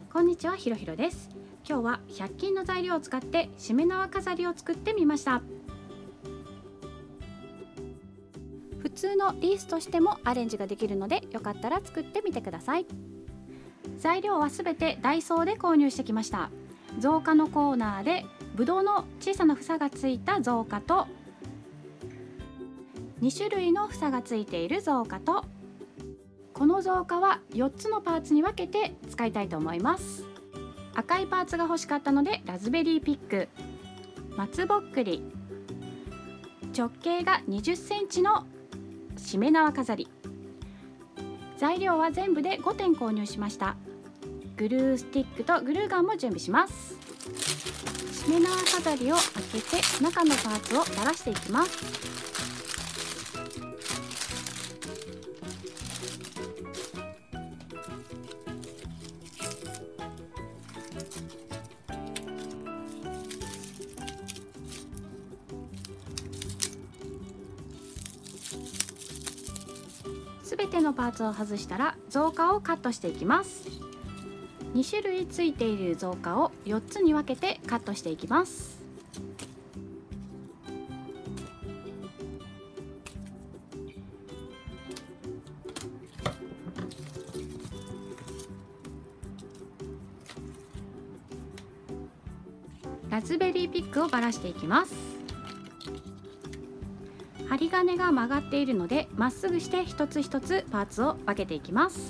こんにちは、ひろひろです。今日は100均の材料を使ってしめ縄飾りを作ってみました。普通のリースとしてもアレンジができるので、よかったら作ってみてください。材料はすべてダイソーで購入してきました。造花のコーナーでぶどうの小さな房がついた造花と2種類の房がついている造花と、この造花は4つのパーツに分けて使いたいと思います。赤いパーツが欲しかったのでラズベリーピック、松ぼっくり、直径が20センチのしめ縄飾り。材料は全部で5点購入しました。グルースティックとグルーガンも準備します。しめ縄飾りを開けて中のパーツを垂らしていきます。すべてのパーツを外したら造花をカットしていきます。2種類ついている造花を4つに分けてカットしていきます。ラズベリーピックをばらしていきます。針金が曲がっているので、まっすぐして一つ一つパーツを分けていきます。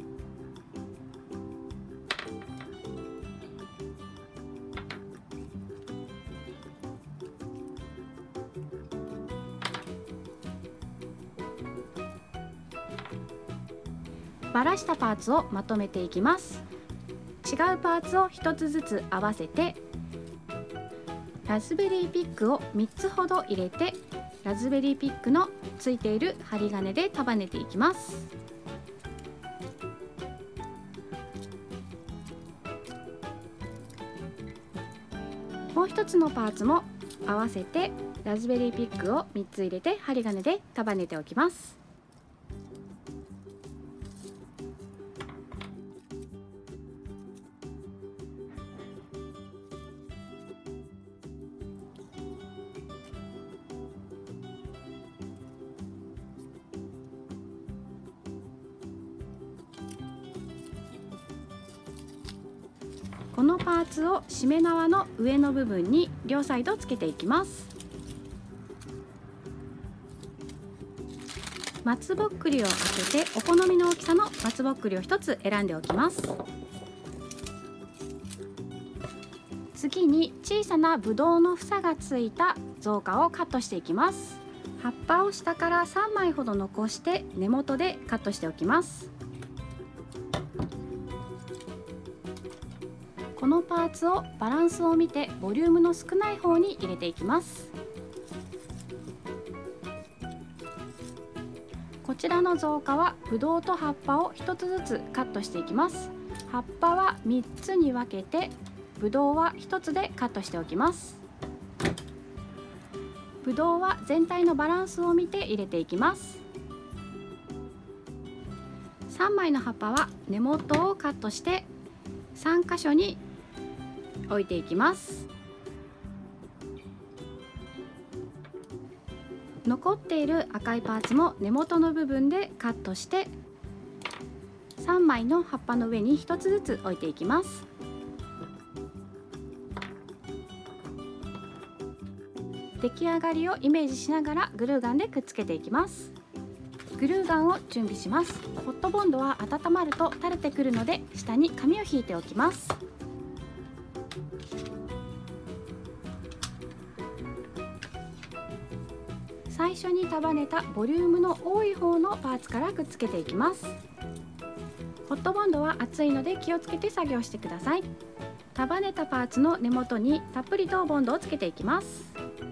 ばらしたパーツをまとめていきます。違うパーツを一つずつ合わせて、ラズベリーピックを3つほど入れて、ラズベリーピックのついている針金で束ねていきます。もう一つのパーツも合わせてラズベリーピックを3つ入れて針金で束ねておきます。このパーツをしめ縄の上の部分に両サイドつけていきます。松ぼっくりを開けてお好みの大きさの松ぼっくりを1つ選んでおきます。次に小さなぶどうの房がついた造花をカットしていきます。葉っぱを下から3枚ほど残して根元でカットしておきます。このパーツをバランスを見てボリュームの少ない方に入れていきます。こちらの造花はぶどうと葉っぱを1つずつカットしていきます。葉っぱは3つに分けて、ぶどうは1つでカットしておきます。ぶどうは全体のバランスを見て入れていきます。3枚の葉っぱは根元をカットして3箇所に置いていきます。残っている赤いパーツも根元の部分でカットして3枚の葉っぱの上に1つずつ置いていきます。出来上がりをイメージしながらグルーガンでくっつけていきます。グルーガンを準備します。ホットボンドは温まると垂れてくるので、下に紙を引いておきます。最初に束ねたボリュームの多い方のパーツからくっつけていきます。ホットボンドは熱いので気をつけて作業してください。束ねたパーツの根元にたっぷりとボンドをつけていきます。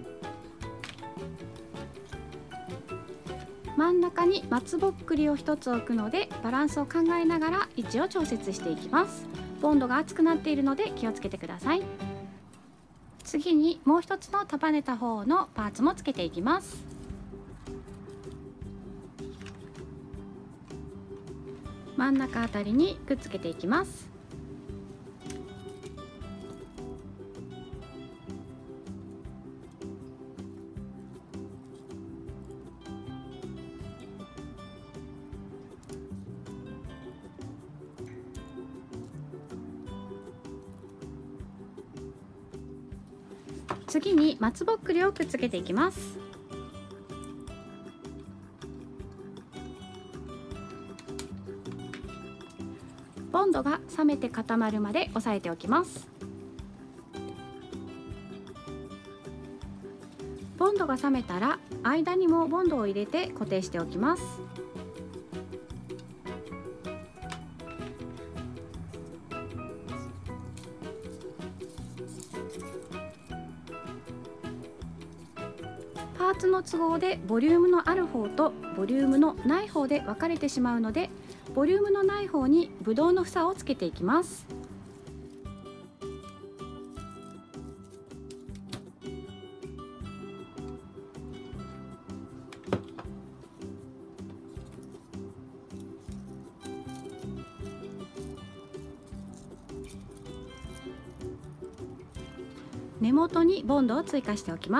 真ん中に松ぼっくりを1つ置くので、バランスを考えながら位置を調節していきます。ボンドが熱くなっているので気をつけてください。次にもう一つの束ねた方のパーツもつけていきます。真ん中あたりにくっつけていきます。 次に松ぼっくりをくっつけていきます。ボンドが冷めて固まるまで押さえておきます。ボンドが冷めたら間にもボンドを入れて固定しておきます。パーツの都合でボリュームのある方とボリュームのない方で分かれてしまうので、ボリュームのない方にブドウの房をつけていきます。根元にボンドを追加しておきます。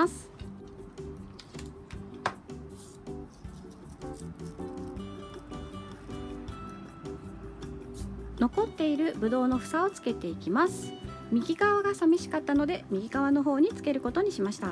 残っているブドウの房をつけていきます。右側が寂しかったので右側の方につけることにしました。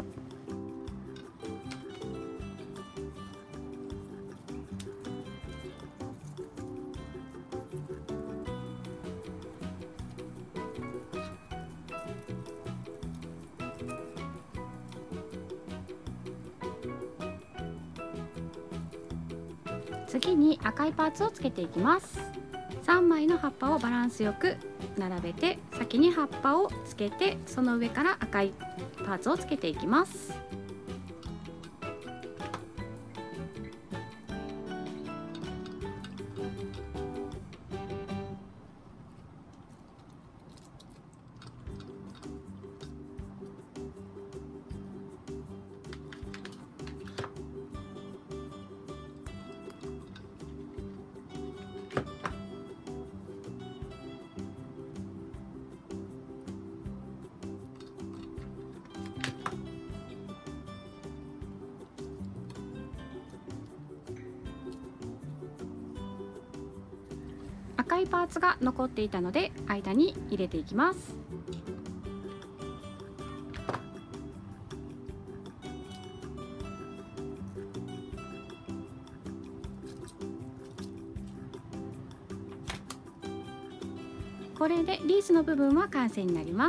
次に赤いパーツをつけていきます。3枚の葉っぱをバランスよく並べて、先に葉っぱをつけて、その上から赤いパーツをつけていきます。赤いパーツが残っていたので間に入れていきます。これでリースの部分は完成になります。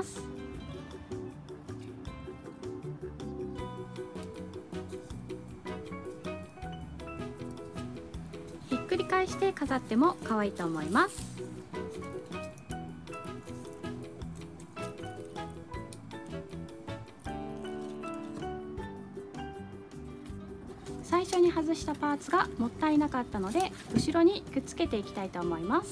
ひっくり返して飾っても可愛いと思います。最初に外したパーツがもったいなかったので後ろにくっつけていきたいと思います。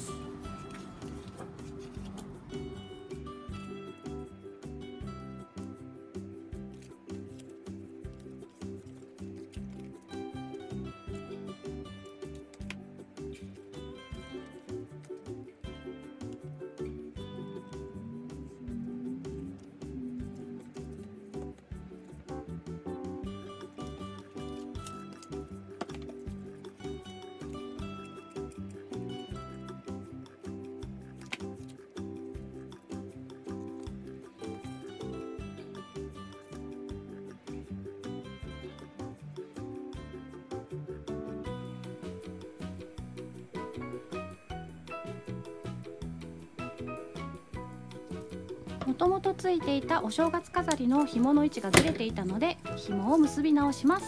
もともとついていたお正月飾りの紐の位置がずれていたので紐を結び直します。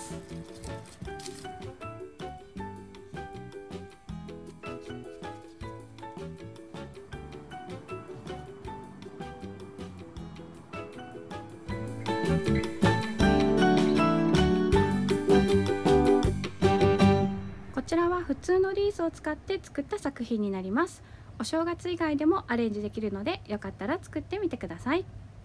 こちらは普通のリースを使って作った作品になります。お正月以外でもアレンジできるのでよかったら作ってみてください。